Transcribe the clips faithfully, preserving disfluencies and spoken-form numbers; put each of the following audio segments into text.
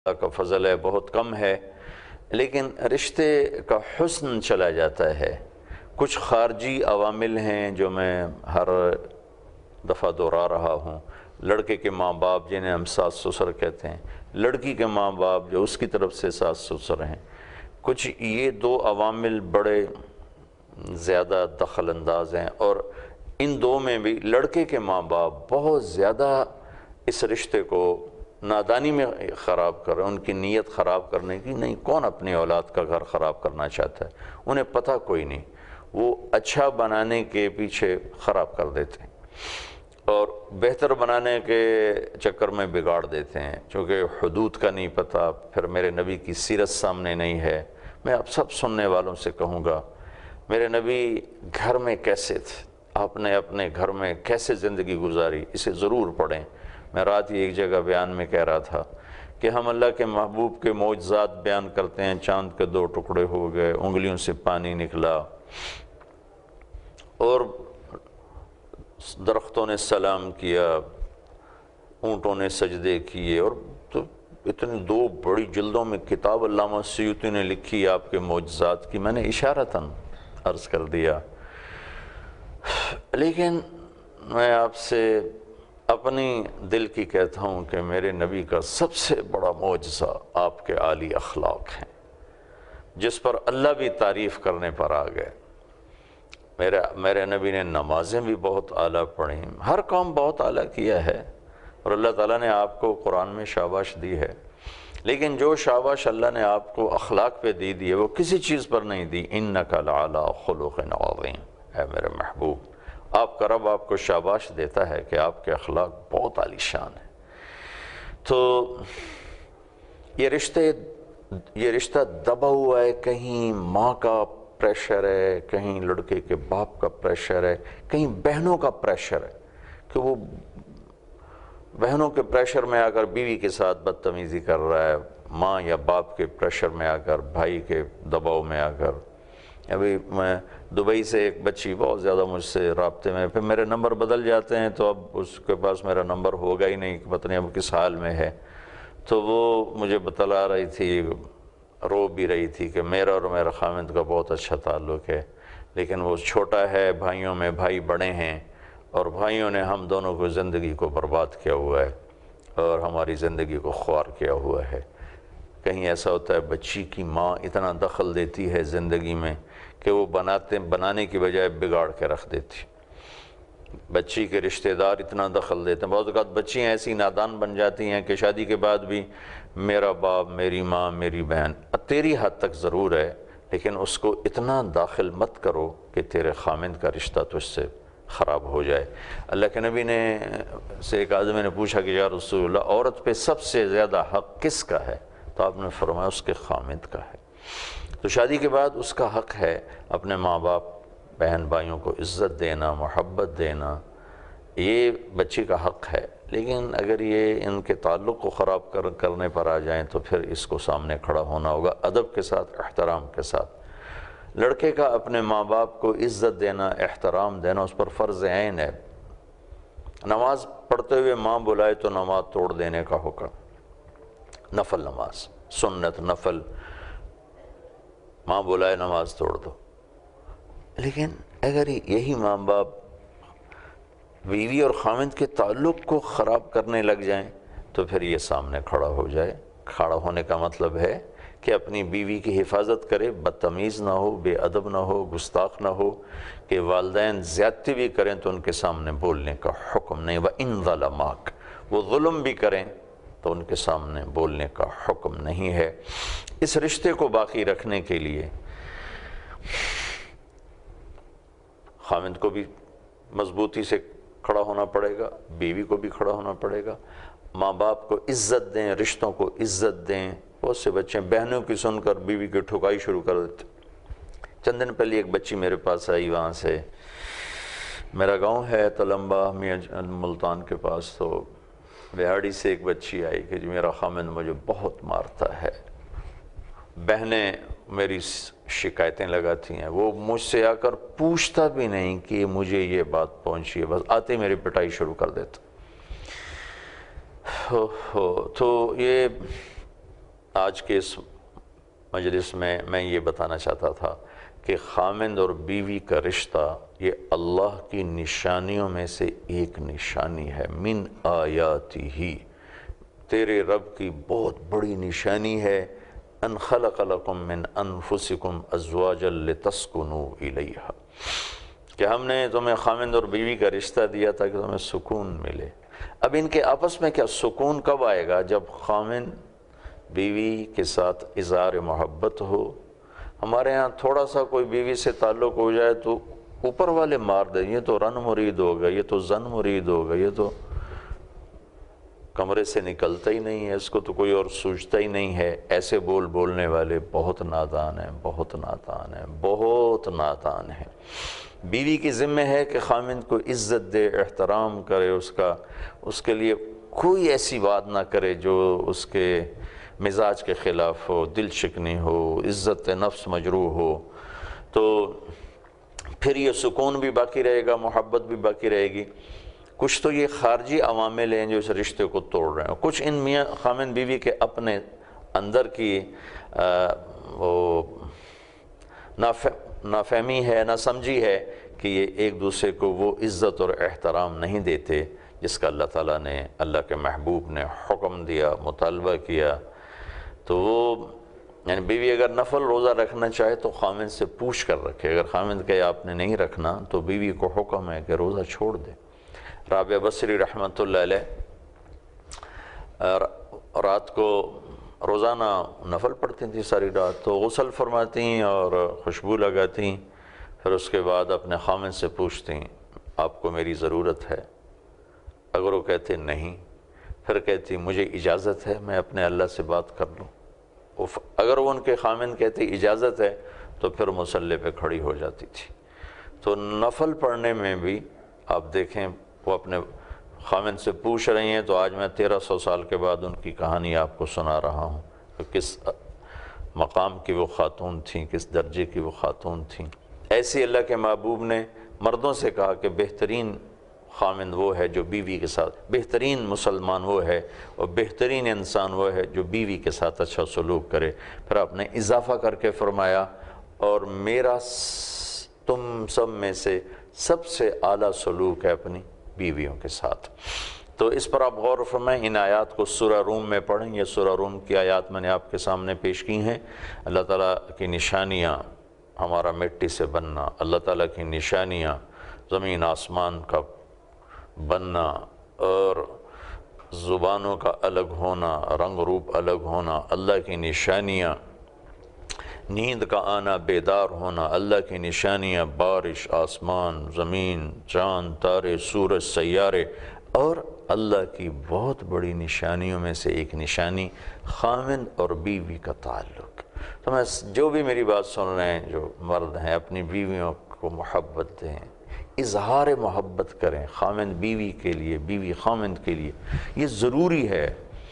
اللہ کا فضل ہے بہت کم ہے، لیکن رشتے کا حسن چلا جاتا ہے۔ کچھ خارجی عوامل ہیں جو میں ہر دفعہ دہرا رہا ہوں۔ لڑکے کے ماں باپ جنہیں ہم ساس سسر کہتے ہیں، لڑکی کے ماں باپ جو اس کی طرف سے ساس سسر ہیں، کچھ یہ دو عوامل بڑے زیادہ دخل انداز ہیں، اور ان دو میں بھی لڑکے کے ماں باپ بہت زیادہ اس رشتے کو نادانی میں خراب کر رہے ہیں، ان کی نیت خراب کرنے کی نہیں۔ کون اپنی اولاد کا گھر خراب کرنا چاہتا ہے؟ انہیں پتہ کوئی نہیں، وہ اچھا بنانے کے پیچھے خراب کر دیتے ہیں اور بہتر بنانے کے چکر میں بگاڑ دیتے ہیں، چونکہ حدود کا نہیں پتہ، پھر میرے نبی کی سیرت سامنے نہیں ہے۔ میں اب سب سننے والوں سے کہوں گا، میرے نبی گھر میں کیسے تھے، آپ نے اپنے گھر میں کیسے زندگی گزاری، اسے ضرور پڑھیں۔ میں رات ہی ایک جگہ بیان میں کہہ رہا تھا کہ ہم اللہ کے محبوب کے معجزات بیان کرتے ہیں، چاند کے دو ٹکڑے ہو گئے، انگلیوں سے پانی نکلا، اور درختوں نے سلام کیا، اونٹوں نے سجدے کیے، اور تو اتنی دو بڑی جلدوں میں کتاب علامہ سیوطی نے لکھی آپ کے معجزات کی، میں نے اشارتاً عرض کر دیا۔ لیکن میں آپ سے اپنی دل کی کہتا ہوں کہ میرے نبی کا سب سے بڑا معجزہ آپ کے عالی اخلاق ہیں، جس پر اللہ بھی تعریف کرنے پر آ گئے۔ میرے میرے نبی نے نمازیں بھی بہت اعلیٰ پڑھیں، ہر کام بہت اعلیٰ کیا ہے، اور اللہ تعالیٰ نے آپ کو قرآن میں شاباش دی ہے، لیکن جو شاباش اللہ نے آپ کو اخلاق پہ دی دی ہے وہ کسی چیز پر نہیں دی۔ اِنَّكَ لَعَلَىٰ خُلُقٍ عَظِيمٍ، اے میرے محبوب، آپ کا رب آپ کو شاباش دیتا ہے کہ آپ کے اخلاق بہت عالی شان ہیں۔ تو یہ رشتے یہ رشتہ دبا ہوا ہے، کہیں ماں کا پریشر ہے، کہیں لڑکے کے باپ کا پریشر ہے، کہیں بہنوں کا پریشر ہے کہ وہ بہنوں کے پریشر میں آ کر بیوی کے ساتھ بدتمیزی کر رہا ہے، ماں یا باپ کے پریشر میں آ کر، بھائی کے دباؤ میں آ کر۔ ابھی میں دبئی سے ایک بچی بہت زیادہ مجھ سے رابطے میں، پھر میرے نمبر بدل جاتے ہیں تو اب اس کے پاس میرا نمبر ہوگا ہی نہیں، پتہ نہیں اب کس حال میں ہے، تو وہ مجھے بتلا رہی تھی، رو بھی رہی تھی کہ میرا اور میرا خامند کا بہت اچھا تعلق ہے، لیکن وہ چھوٹا ہے، بھائیوں میں بھائی بڑے ہیں، اور بھائیوں نے ہم دونوں کو زندگی کو برباد کیا ہوا ہے اور ہماری زندگی کو خوار کیا ہوا ہے۔ کہیں ایسا ہوتا ہے بچی کی ماں اتنا دخل دیتی ہے زندگی میں کہ وہ بناتے بنانے کی بجائے بگاڑ کے رکھ دیتی، بچی کے رشتہ دار اتنا دخل دیتے ہیں، بہت اوقات بچیاں ایسی نادان بن جاتی ہیں کہ شادی کے بعد بھی میرا باپ، میری ماں، میری بہن، تیری حد تک ضرور ہے، لیکن اس کو اتنا داخل مت کرو کہ تیرے خامند کا رشتہ تجھ سے خراب ہو جائے۔ اللہ کے نبی نے سے ایک آدمی نے پوچھا کہ یا رسول اللہ، عورت پہ سب سے زیادہ حق کس کا ہے؟ تو آپ نے فرمایا اس کے خامند کا ہے۔ تو شادی کے بعد اس کا حق ہے اپنے ماں باپ، بہن بھائیوں کو عزت دینا، محبت دینا، یہ بچی کا حق ہے، لیکن اگر یہ ان کے تعلق کو خراب کر کرنے پر آ جائیں تو پھر اس کو سامنے کھڑا ہونا ہوگا، ادب کے ساتھ، احترام کے ساتھ۔ لڑکے کا اپنے ماں باپ کو عزت دینا، احترام دینا اس پر فرض عین ہے۔ نماز پڑھتے ہوئے ماں بلائے تو نماز توڑ دینے کا حکم، نفل نماز، سنت نفل، ماں بلائے نماز توڑ دو۔ لیکن اگر یہی ماں باپ بیوی اور خامند کے تعلق کو خراب کرنے لگ جائیں تو پھر یہ سامنے کھڑا ہو جائے۔ کھڑا ہونے کا مطلب ہے کہ اپنی بیوی کی حفاظت کرے، بدتمیز نہ ہو، بے ادب نہ ہو، گستاخ نہ ہو، کہ والدین زیادتی بھی کریں تو ان کے سامنے بولنے کا حکم نہیں، وَإِن ظَلَمَاكَ، وہ ظلم بھی کریں تو ان کے سامنے بولنے کا حکم نہیں ہے۔ اس رشتے کو باقی رکھنے کے لیے خامند کو بھی مضبوطی سے کھڑا ہونا پڑے گا، بیوی کو بھی کھڑا ہونا پڑے گا، ماں باپ کو عزت دیں، رشتوں کو عزت دیں۔ بہت سے بچے بہنوں کی سن کر بیوی کی ٹھکائی شروع کر دیتے۔ چند دن پہلے ایک بچی میرے پاس آئی، وہاں سے میرا گاؤں ہے تلمبا میاں ملتان کے پاس، تو بہاڑی سے ایک بچی آئی کہ جی میرا خامند مجھے بہت مارتا ہے، بہنیں میری شکایتیں لگاتی ہیں، وہ مجھ سے آ کر پوچھتا بھی نہیں کہ مجھے یہ بات پہنچی ہے، بس آتے میری پٹائی شروع کر دیتا۔ ہو ہو تو یہ آج کے اس مجلس میں میں یہ بتانا چاہتا تھا کہ خامند اور بیوی کا رشتہ یہ اللہ کی نشانیوں میں سے ایک نشانی ہے۔ من آیاتی ہی، تیرے رب کی بہت بڑی نشانی ہے، ان خلق لکم من انفسکم ازواجا لتسکنوا الیہا، کہ ہم نے تمہیں خامند اور بیوی کا رشتہ دیا تھا کہ تمہیں سکون ملے۔ اب ان کے آپس میں کیا سکون کب آئے گا؟ جب خامند بیوی کے ساتھ اظہار محبت ہو۔ ہمارے ہاں تھوڑا سا کوئی بیوی سے تعلق ہو جائے تو اوپر والے مار دیں، یہ تو رن مرید ہوگا، یہ تو زن مرید ہوگا، یہ تو کمرے سے نکلتا ہی نہیں ہے، اس کو تو کوئی اور سوچتا ہی نہیں ہے۔ ایسے بول بولنے والے بہت نادان ہیں، بہت نادان ہیں، بہت نادان ہیں۔ بیوی کی ذمہ ہے کہ خامند کو عزت دے، احترام کرے، اس کا اس کے لیے کوئی ایسی بات نہ کرے جو اس کے مزاج کے خلاف ہو، دل شکنی ہو، عزت نفس مجروح ہو، تو پھر یہ سکون بھی باقی رہے گا، محبت بھی باقی رہے گی۔ کچھ تو یہ خارجی عوامل ہیں جو اس رشتے کو توڑ رہے ہیں، کچھ ان میاں خامند بیوی کے اپنے اندر کی وہ نافہمی ہے، نہ سمجھی ہے کہ یہ ایک دوسرے کو وہ عزت اور احترام نہیں دیتے جس کا اللہ تعالیٰ نے، اللہ کے محبوب نے حکم دیا، مطالبہ کیا۔ تو وہ یعنی بیوی اگر نفل روزہ رکھنا چاہے تو خامند سے پوچھ کر رکھے، اگر خامند کہے آپ نے نہیں رکھنا تو بیوی کو حکم ہے کہ روزہ چھوڑ دے۔ رابعہ بصری رحمۃ اللہ علیہ رات کو روزانہ نفل پڑھتی تھیں ساری رات، تو غسل فرماتی اور خوشبو لگاتی، پھر اس کے بعد اپنے خامند سے پوچھتی آپ کو میری ضرورت ہے؟ اگر وہ کہتے نہیں، پھر کہتی مجھے اجازت ہے میں اپنے اللہ سے بات کر لوں۔ اگر وہ ان کے خامند کہتے اجازت ہے تو پھر مصلی پہ کھڑی ہو جاتی تھی۔ تو نفل پڑھنے میں بھی آپ دیکھیں وہ اپنے خامند سے پوچھ رہی ہیں، تو آج میں تیرہ سو سال کے بعد ان کی کہانی آپ کو سنا رہا ہوں کہ کس مقام کی وہ خاتون تھیں، کس درجے کی وہ خاتون تھیں۔ ایسی اللہ کے محبوب نے مردوں سے کہا کہ بہترین خامند وہ ہے جو بیوی کے ساتھ، بہترین مسلمان وہ ہے اور بہترین انسان وہ ہے جو بیوی کے ساتھ اچھا سلوک کرے۔ پھر آپ نے اضافہ کر کے فرمایا اور میرا تم سب میں سے سب سے اعلیٰ سلوک ہے اپنی بیویوں کے ساتھ۔ تو اس پر آپ غور فرمائیں، ان آیات کو سورہ روم میں پڑھیں، یہ سورہ روم کی آیات میں نے آپ کے سامنے پیش کی ہیں۔ اللہ تعالیٰ کی نشانیاں، ہمارا مٹی سے بننا، اللہ تعالیٰ کی نشانیاں، زمین آسمان کا بننا اور زبانوں کا الگ ہونا، رنگ روپ الگ ہونا، اللہ کی نشانیاں، نیند کا آنا، بیدار ہونا، اللہ کی نشانیاں، بارش، آسمان، زمین، چاند، تارے، سورج، سیارے، اور اللہ کی بہت بڑی نشانیوں میں سے ایک نشانی خامند اور بیوی کا تعلق۔ تو میں جو بھی میری بات سن رہے ہیں، جو مرد ہیں، اپنی بیویوں کو محبت دیں، اظہار محبت کریں، خامند بیوی کے لیے، بیوی خامند کے لیے، یہ ضروری ہے۔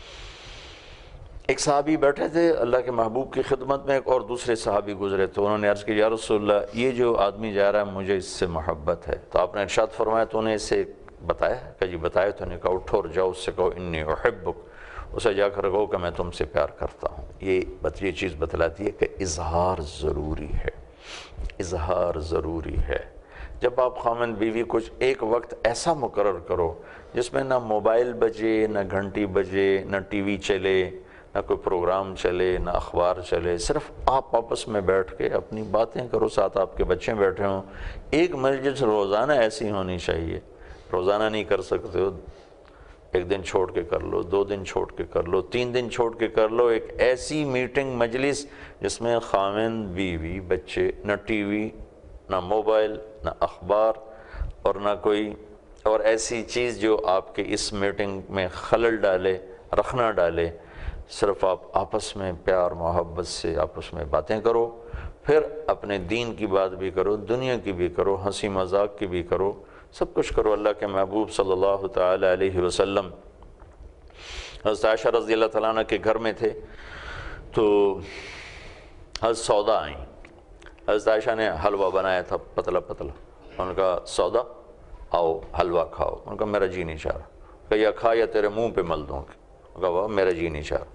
ایک صحابی بیٹھے تھے اللہ کے محبوب کی خدمت میں، ایک اور دوسرے صحابی گزرے تو انہوں نے عرض کی یا رسول اللہ یہ جو آدمی جا رہا ہے مجھے اس سے محبت ہے۔ تو آپ نے ارشاد فرمایا تو انہیں اسے بتایا کہ جی بتایا، تو انہیں کہا اٹھو اور جاؤ اس سے کہو انی احبک، اسے جا کر کہو کہ میں تم سے پیار کرتا ہوں۔ یہ یہ چیز بتلاتی ہے کہ اظہار ضروری ہے، اظہار ضروری ہے۔ جب آپ خامند بیوی کچھ ایک وقت ایسا مقرر کرو جس میں نہ موبائل بجے، نہ گھنٹی بجے، نہ ٹی وی چلے، نہ کوئی پروگرام چلے، نہ اخبار چلے، صرف آپ آپس میں بیٹھ کے اپنی باتیں کرو، ساتھ آپ کے بچے بیٹھے ہوں۔ ایک مجلس روزانہ ایسی ہونی چاہیے، روزانہ نہیں کر سکتے ہو ایک دن چھوڑ کے کر لو، دو دن چھوڑ کے کر لو، تین دن چھوڑ کے کر لو، ایک ایسی میٹنگ مجلس جس میں خامند بیوی بچے، نہ ٹی وی، نہ موبائل، نہ اخبار، اور نہ کوئی اور ایسی چیز جو آپ کے اس میٹنگ میں خلل ڈالے، رخنہ ڈالے۔ صرف آپ آپس میں پیار محبت سے آپس میں باتیں کرو، پھر اپنے دین کی بات بھی کرو، دنیا کی بھی کرو، ہنسی مذاق کی بھی کرو، سب کچھ کرو۔ اللہ کے محبوب صلی اللہ تعالی علیہ وسلم حضرت عائشہ رضی اللہ تعالیٰ عنہ کے گھر میں تھے تو حضرت سودا آئیں۔ حضرت عائشہ نے حلوہ بنایا تھا پتلا پتلا، ان کا سودا آؤ حلوہ کھاؤ، ان کا میرا جی نہیں چاہ رہا، کہ یا کھا یا تیرے منہ پہ مل دوں گی، کہا وہ میرا جی نہیں چاہ رہا۔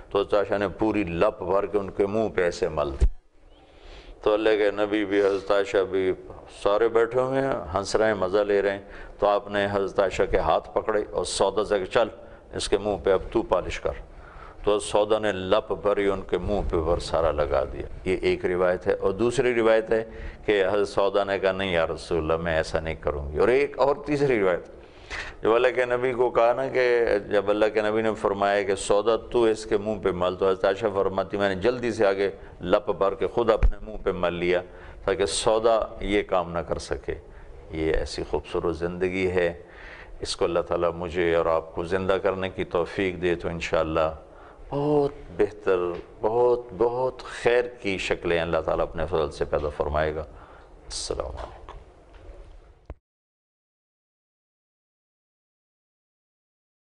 تو حضرت عائشہ نے پوری لپ بھر کے ان کے منہ پہ ایسے مل دی. تو اللہ کے نبی بھی حضرت عائشہ بھی سارے بیٹھے ہوئے ہیں، ہنس رہے ہیں، مزہ لے رہے ہیں. تو آپ نے حضرت عائشہ کے ہاتھ پکڑے اور سودا سے کہ چل اس کے منہ پہ اب تو پالش کر. تو سودا نے لپ بھری ان کے منہ پہ اور سارا لگا دیا. یہ ایک روایت ہے. اور دوسری روایت ہے کہ حضرت سودا نے کہا نہیں یا رسول اللہ میں ایسا نہیں کروں گی. اور ایک اور تیسری روایت جب اللہ کے نبی کو کہا نا کہ جب اللہ کے نبی نے فرمایا کہ سودا تو اس کے منہ پہ مل، تو حضرت عائشہ فرماتی میں نے جلدی سے آگے لپ بھر کے خود اپنے منہ پہ مل لیا تاکہ سودا یہ کام نہ کر سکے. یہ ایسی خوبصورت زندگی ہے، اس کو اللہ تعالیٰ مجھے اور آپ کو زندہ کرنے کی توفیق دے تو انشاءاللہ بہت بہتر، بہت بہت خیر کی شکلیں اللہ تعالیٰ اپنے فضل سے پیدا فرمائے گا. السلام علیکم.